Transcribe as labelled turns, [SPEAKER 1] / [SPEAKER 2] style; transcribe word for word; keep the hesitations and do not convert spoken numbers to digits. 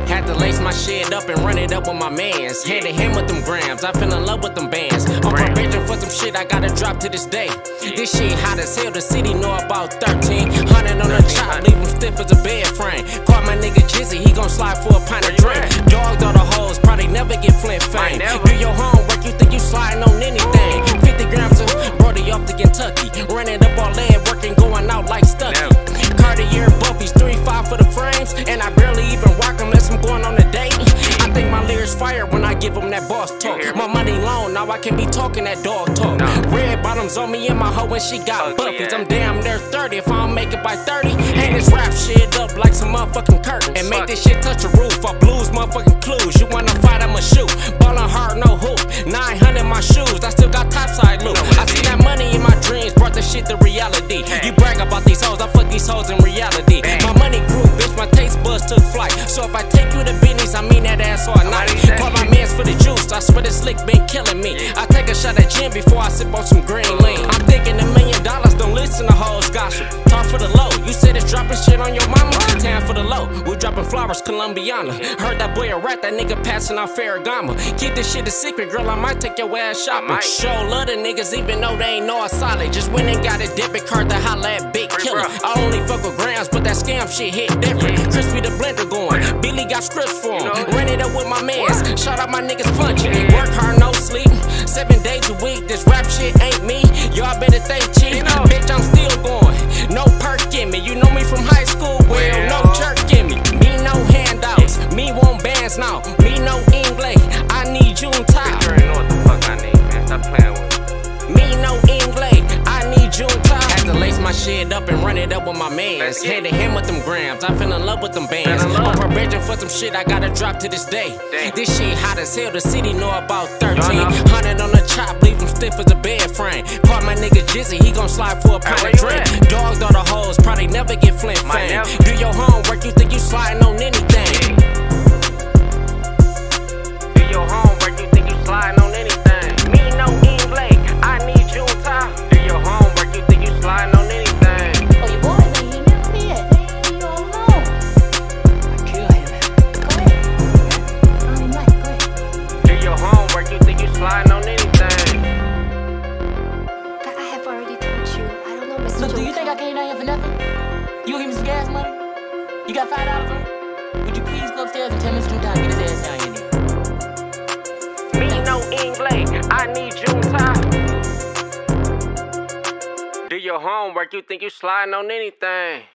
[SPEAKER 1] Had to lace my shit up and run it up with my mans. Hand in hand with them grams, I fell in love with them bands. On probation for some shit I gotta drop to this day. This shit hot as hell, the city know about thirteen hundred on the chop, leave him stiff as a bed frame. Caught my nigga Jizzy, he gon' slide for a pint of drink. Dogs all the hoes, probably never get Flint fame. Do your homework, you think you sliding on anything. fifty grams of Brody off to Kentucky. Running up all lead, working, going out like Stucky. Cartier buffies, three five for the frames. And I barely even rock them unless I'm going on a date. I think my lyrics fire when I give them that boss talk. My money long, now I can be talking that dog talk. Red bottoms on me and my hoe when she got buffies. I'm damn near thirty if I don't make it by thirty. Hang this rap shit up like some motherfucking curtains. And make this shit touch the roof, I blues motherfucking clues. You wanna fight, I'ma shoot. Ballin' hard, no hoop. nine hundred my shoes, I still got topside loot. I see that money in my dreams, brought the shit to reality. You brag about these hoes, I fuck these hoes in reality. My money grew, bitch, my taste buds took flight. So if I take you to business, I mean that ass all night. Call my mans for the juice, I swear this slick been killing me. I take a shot at gin before I sip on some green lean. I'm thinking a million dollars, don't listen to hoes gossip. Talk for the low, you said it's dropping shit on your mama. Tan for the low, we dropping flowers, Colombiana. Heard that boy a rat, that nigga passing out Ferragamo. Keep this shit a secret, girl, I might take your ass shopping. Show love the niggas even though they ain't know I solid. Just went and got a debit card to holla at Big Killer. I only fuck with grams, but that scam shit hit different. Crispy the blender going, Billy got scripts for him. Ran it up with my mans, shout out my niggas punching. Work hard, no sleep, seven days a week. This rap shit ain't me, y'all better think cheap. Bitch, I'm still going, no perk in me. You know me from high school, well, no jerk in me. Me no handouts, me want bands now. Me no English, I need June top.
[SPEAKER 2] You already know what the fuck I need, man. Stop playing with me.
[SPEAKER 1] Me no English, I need June top. Had to lace my shit up and run it up with my mans. Hand in hand with them grams, I fell in love with them bands. On probation for some shit I gotta drop to this day. This shit hot as hell, the city know about thirteen hundred on the chop, leave him stiff as a bed frame. Caught my nigga Jizzy, he gon' slide for a pint of drink. Dogs all the hoes, probably never get Flint fame. Do your homework, you think you sliding on anything.
[SPEAKER 2] Do your homework, you think you sliding on anything.
[SPEAKER 1] Me no English, I need June top.
[SPEAKER 2] Do your homework, you think you sliding on anything.
[SPEAKER 3] Oh, your boys ain't here now. Where at? They ain't leave you all alone. I kill him. Go ahead. I don't even like it. Go ahead.
[SPEAKER 2] Do your homework, you think you sliding on anything.
[SPEAKER 3] But I have already told you. I don't know, Mister
[SPEAKER 4] Look, do
[SPEAKER 3] Joe.
[SPEAKER 4] you think I came down here for nothing? You gonna give me some gas money? You got five dollars on it? Would you please go upstairs and tell Mister Drew Time to get his ass down here?
[SPEAKER 1] Me no English, I need June top.
[SPEAKER 2] Do your homework, you think you sliding on anything.